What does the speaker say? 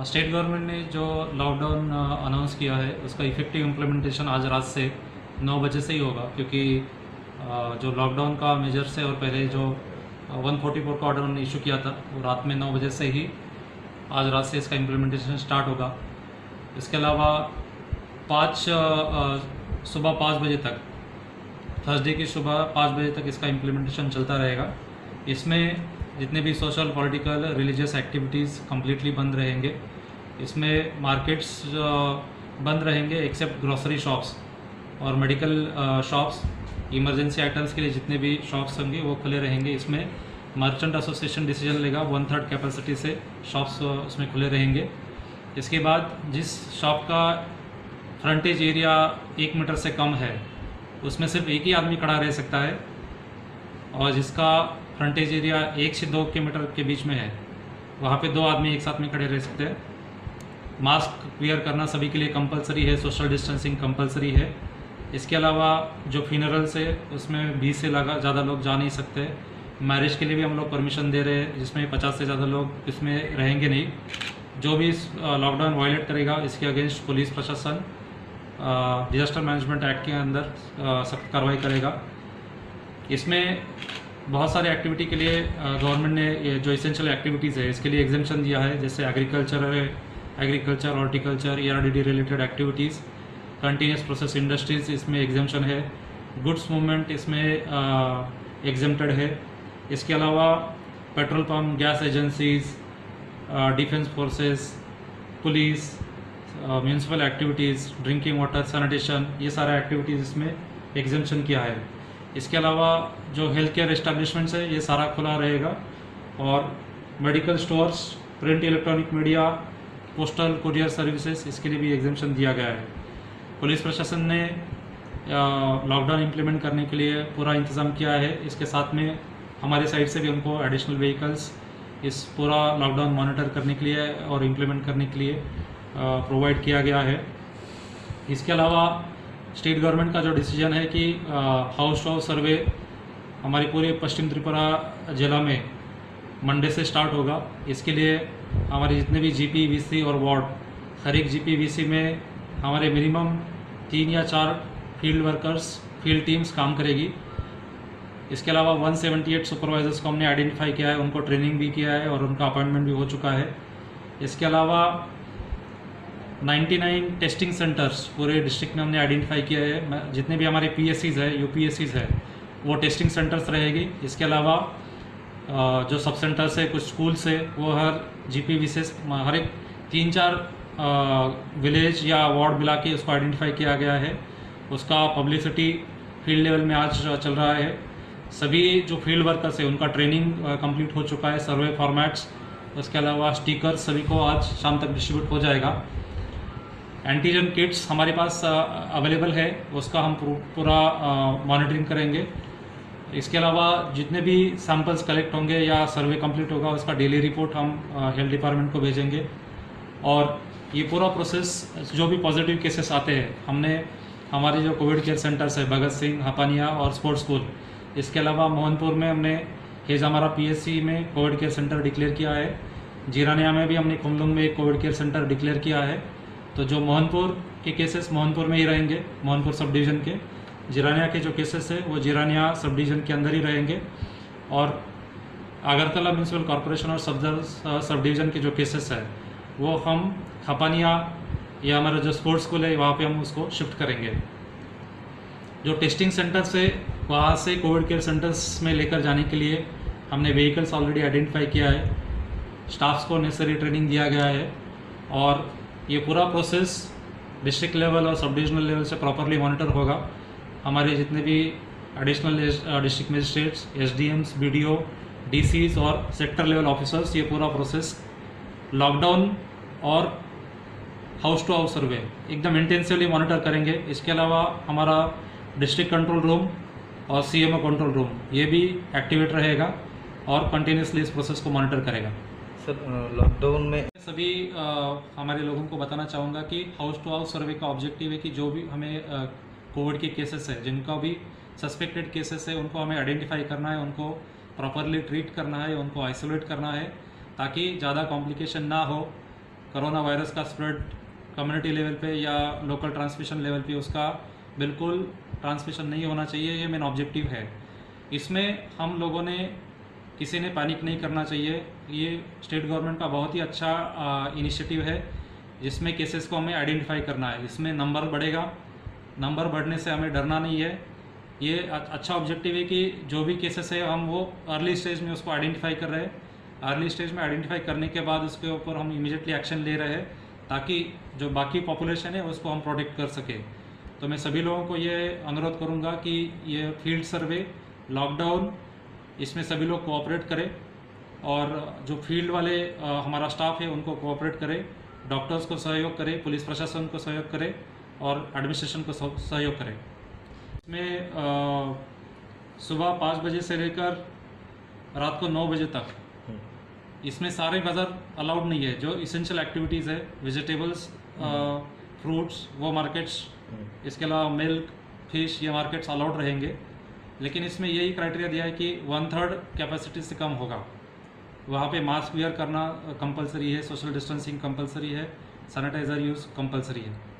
State government ने जो lockdown announce किया है उसका इफेक्टिव इम्प्लीमेंटेशन आज रात से 9 बजे से ही होगा, क्योंकि जो लॉकडाउन का मेजर्स है और पहले जो 144 का ऑर्डर उन्होंने इशू किया था वो रात में 9 बजे से ही आज रात से इसका इम्प्लीमेंटेशन स्टार्ट होगा। इसके अलावा सुबह 5 बजे तक, थर्सडे की सुबह 5 बजे तक इसका इम्प्लीमेंटेशन चलता रहेगा। इसमें जितने भी social, political, religious activities completely बंद रहेंगे। इसमें मार्केट्स बंद रहेंगे एक्सेप्ट ग्रोसरी शॉप्स और मेडिकल शॉप्स। इमरजेंसी आइटम्स के लिए जितने भी शॉप्स होंगे वो खुले रहेंगे। इसमें मर्चेंट एसोसिएशन डिसीजन लेगा 1/3 कैपेसिटी से शॉप्स उसमें खुले रहेंगे। इसके बाद जिस शॉप का फ्रंटेज एरिया 1 मीटर से कम है उसमें सिर्फ एक ही आदमी खड़ा रह सकता है, और जिसका फ्रंटेज एरिया 1 से 2 मीटर के बीच में है वहाँ पे 2 आदमी एक साथ में खड़े रह सकते हैं। मास्क वेयर करना सभी के लिए कंपलसरी है, सोशल डिस्टेंसिंग कंपलसरी है। इसके अलावा जो फ्यूनरल्स है उसमें 20 से ज़्यादा लोग जा नहीं सकते। मैरिज के लिए भी हम लोग परमिशन दे रहे हैं जिसमें 50 से ज़्यादा लोग इसमें रहेंगे नहीं। जो भी लॉकडाउन वायलेट करेगा इसके अगेंस्ट पुलिस प्रशासन डिजास्टर मैनेजमेंट एक्ट के अंदर सख्त कार्रवाई करेगा। इसमें बहुत सारे एक्टिविटी के लिए गवर्नमेंट ने जो इसेंशियल एक्टिविटीज़ है इसके लिए एग्जेम्पशन दिया है, जैसे agriculture, horticulture, ERDD related activities, continuous process industries इसमें एग्जेम्पशन है, गुड्स मूवमेंट इसमें एग्जेम्प्टेड है। इसके अलावा petrol pump, gas agencies, defence forces, police, municipal activities, drinking water, sanitation, ये सारा एक्टिविटीज़ इसमें एग्जेम्पशन किया है। इसके अलावा जो हेल्थ केयर एस्टेब्लिशमेंट्स है ये सारा खुला रहेगा, और medical stores, print electronic media, postal courier services इसके लिए भी एग्जेम्पशन दिया गया है। पुलिस प्रशासन ने लॉकडाउन इम्प्लीमेंट करने के लिए पूरा इंतज़ाम किया है। इसके साथ में हमारे साइड से भी उनको एडिशनल व्हीकल्स इस पूरा लॉकडाउन मॉनिटर करने के लिए और इम्प्लीमेंट करने के लिए प्रोवाइड किया गया है। इसके अलावा स्टेट गवर्नमेंट का जो डिसीजन है कि हाउस टू हाउस सर्वे हमारे पूरे पश्चिम त्रिपुरा जिला में मंडे से स्टार्ट होगा। इसके लिए हमारे जितने भी GP, VC और वार्ड, हर एक GP, VC में हमारे मिनिमम 3 या 4 फील्ड वर्कर्स, फील्ड टीम्स काम करेगी। इसके अलावा 178 सुपरवाइजर्स को हमने आइडेंटिफाई किया है, उनको ट्रेनिंग भी किया है और उनका अपॉइंटमेंट भी हो चुका है। इसके अलावा 99 टेस्टिंग सेंटर्स पूरे डिस्ट्रिक्ट में हमने आइडेंटिफाई किया है। जितने भी हमारे PSCs है, UPSCs है, वो टेस्टिंग सेंटर्स रहेगी। इसके अलावा जो सब सेंटर्स है, कुछ स्कूल्स है, वो हर GP विशेष हर एक 3-4 विलेज या वार्ड मिला के उसको आइडेंटिफाई किया गया है। उसका पब्लिसिटी फील्ड लेवल में आज चल रहा है। सभी जो फील्ड वर्कर्स है उनका ट्रेनिंग कंप्लीट हो चुका है, सर्वे फॉर्मेट्स, उसके अलावा स्टिकर्स सभी को आज शाम तक डिस्ट्रीब्यूट हो जाएगा। एंटीजन किट्स हमारे पास अवेलेबल है, उसका हम पूरा मॉनिटरिंग करेंगे। इसके अलावा जितने भी सैंपल्स कलेक्ट होंगे या सर्वे कंप्लीट होगा उसका डेली रिपोर्ट हम हेल्थ डिपार्टमेंट को भेजेंगे। और ये पूरा प्रोसेस, जो भी पॉजिटिव केसेस आते हैं, हमने हमारे जो कोविड केयर सेंटर्स है भगत सिंह, हपानिया और स्पोर्ट्स स्कूल, इसके अलावा मोहनपुर में हमने हेजामारा PSC में कोविड केयर सेंटर डिक्लेयर किया है। जीरानिया में भी हमने कुमलुंग में एक कोविड केयर सेंटर डिक्लेयर किया है। तो जो मोहनपुर के केसेस मोहनपुर में ही रहेंगे, मोहनपुर सब डिवीज़न के। जीरानिया के जो केसेस है वो जीरानिया सब डिवीज़न के अंदर ही रहेंगे। और अगरतला म्यूनसिपल कॉरपोरेशन और सब डिवीज़न के जो केसेस है वो हम हपानिया या हमारा जो स्पोर्ट्स स्कूल है वहाँ पे हम उसको शिफ्ट करेंगे। जो टेस्टिंग सेंटर्स है वहाँ से कोविड केयर सेंटर्स में लेकर जाने के लिए हमने व्हीकल्स ऑलरेडी आइडेंटिफाई किया है, स्टाफ्स को नेसेसरी ट्रेनिंग दिया गया है, और ये पूरा प्रोसेस डिस्ट्रिक्ट लेवल और सब डिविजनल लेवल से प्रॉपरली मॉनिटर होगा। हमारे जितने भी additional district magistrates, SDMs, BDO, DCs और सेक्टर लेवल ऑफिसर्स ये पूरा प्रोसेस लॉकडाउन और हाउस टू हाउस सर्वे एकदम इंटेंसिवली मॉनिटर करेंगे। इसके अलावा हमारा डिस्ट्रिक्ट कंट्रोल रूम और CMO कंट्रोल रूम ये भी एक्टिवेट रहेगा और कंटिन्यूसली इस प्रोसेस को मॉनिटर करेगा। सर, लॉकडाउन में सभी हमारे लोगों को बताना चाहूँगा कि हाउस टू हाउस सर्वे का ऑब्जेक्टिव है कि जो भी हमें कोविड के केसेस है, जिनका भी सस्पेक्टेड केसेस है, उनको हमें आइडेंटिफाई करना है, उनको प्रॉपरली ट्रीट करना है, उनको आइसोलेट करना है, ताकि ज़्यादा कॉम्प्लिकेशन ना हो, कोरोना वायरस का स्प्रेड कम्युनिटी लेवल पे या लोकल ट्रांसमिशन लेवल पे उसका बिल्कुल ट्रांसमिशन नहीं होना चाहिए, ये मेन ऑब्जेक्टिव है। इसमें हम लोगों ने किसी ने पैनिक नहीं करना चाहिए। ये स्टेट गवर्नमेंट का बहुत ही अच्छा इनिशिएटिव है जिसमें केसेस को हमें आइडेंटिफाई करना है। इसमें नंबर बढ़ेगा, नंबर बढ़ने से हमें डरना नहीं है। ये अच्छा ऑब्जेक्टिव है कि जो भी केसेस है हम वो अर्ली स्टेज में उसको आइडेंटिफाई कर रहे हैं। अर्ली स्टेज में आइडेंटिफाई करने के बाद उसके ऊपर हम इमीडिएटली एक्शन ले रहे हैं ताकि जो बाकी पॉपुलेशन है उसको हम प्रोटेक्ट कर सके। तो मैं सभी लोगों को ये अनुरोध करूंगा कि ये फील्ड सर्वे, लॉकडाउन, इसमें सभी लोग कोऑपरेट करें और जो फील्ड वाले हमारा स्टाफ है उनको कोऑपरेट करें, डॉक्टर्स को सहयोग करें, पुलिस प्रशासन को सहयोग करें और एडमिनिस्ट्रेशन को सहयोग करें। इसमें सुबह 5 बजे से लेकर रात को 9 बजे तक इसमें सारे बाजार अलाउड नहीं है। जो इसेंशियल एक्टिविटीज़ है, वेजिटेबल्स, फ्रूट्स, वो मार्केट्स, इसके अलावा मिल्क, फिश, ये मार्केट्स अलाउड रहेंगे। लेकिन इसमें यही क्राइटेरिया दिया है कि 1/3 कैपेसिटी से कम होगा। वहाँ पे मास्क वेयर करना कंपलसरी है, सोशल डिस्टेंसिंग कंपलसरी है, सैनिटाइजर यूज़ कंपलसरी है।